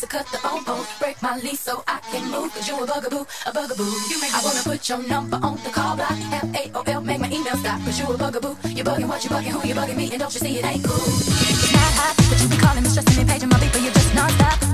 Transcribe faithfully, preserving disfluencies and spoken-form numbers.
cut the phone pole, break my lease so I can move. Cause you a bugaboo, a bugaboo. You make I wanna put your number on the call block. F A O L, make my email stop. Cause you a bugaboo. You bugging what you bugging, who you bugging me, and don't you see it ain't cool. It's not hot, but you be calling me, stressing me, paging my beat, but you're just non-stop.